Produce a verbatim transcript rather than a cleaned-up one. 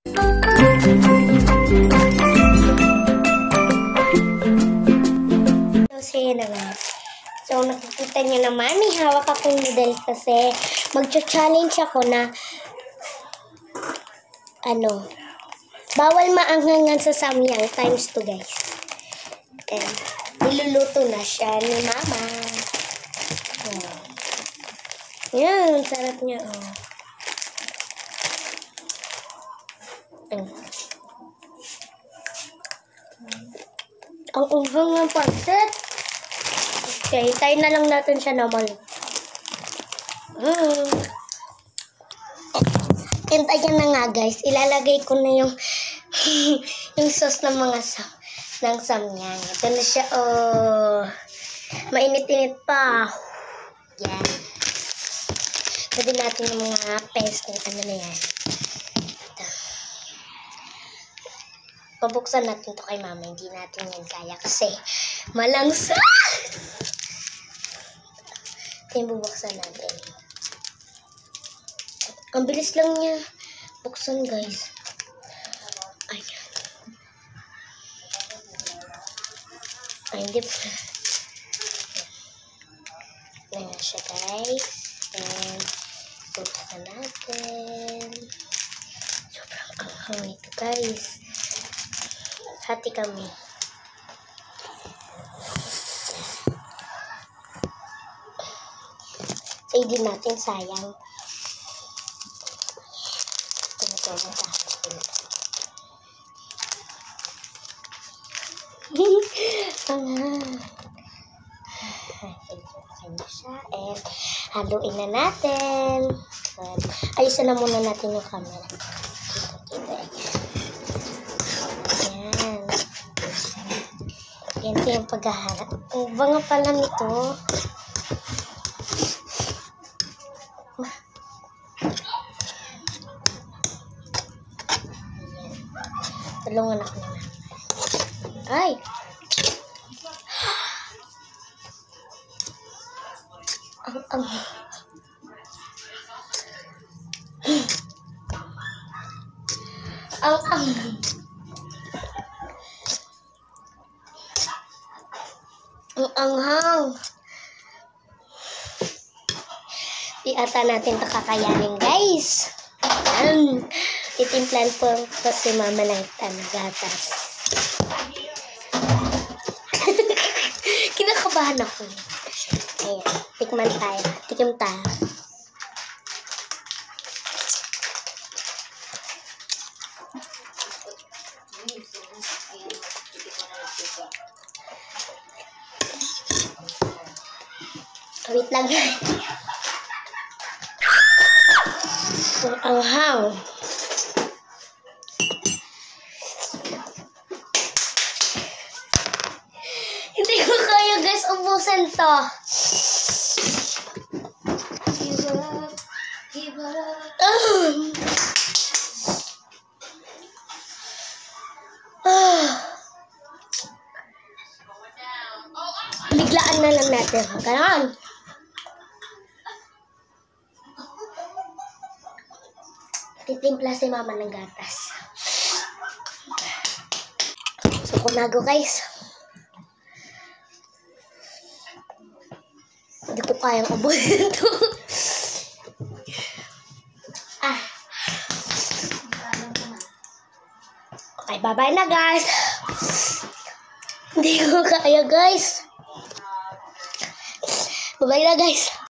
So, yun na nga. So, nakikita nyo naman, may hawak akong noodle kasi magcha-challenge ako na ano, bawal maanghangan sa samyang times two, guys. And, niluluto na siya ni Mama. Oh. Yan, sarap niya, oh. Oh. Ang unghang ng pansit. Okay, tayo na lang natin siya naman. Mm. And ayan na nga, guys. Ilalagay ko na yung yung sauce ng mga sa ng samyang. Ito na siya, oh. Mainit-init pa. Yan. Pwede natin yung mga paste ng ano na yan. Ito. Pabuksan natin to kay Mama. Hindi natin yan kaya kasi malangsa. Ito yung bubuksan natin. Ang bilis lang niya buksan, guys. Ayan. Ay, hindi pa. Ayan siya, guys. And buksan natin. Sobrang anghang nito, guys. Hati kami. So, hindi natin sayang. Tumutulong sa akin. And haluin na natin. Ayusin na muna natin yung camera. Ayan. Yan yung paghahanap. Ang banga pala nito. Tulungan ako naman. Ay! Ang, ang. Ang, ang. Ang anghang. Di ata natin ito kakayanin, guys. Ayan. Itimplan po pa si Mama ng gatas. Kinakabahan ako. Ayan. Tikman tayo. Tikim tayo. Wait lang. Ang anghang. Hindi ko kaya, guys, ubusin to. Give up, give up. Ah. Biglaan na lang natin. Ganon. Titimpla si Mama ng gatas. So, kunago, guys. Hindi ko kayang ubusin ito. Ah. Okay, bye-bye na, guys. Hindi ko kaya, guys. Bye-bye na, guys.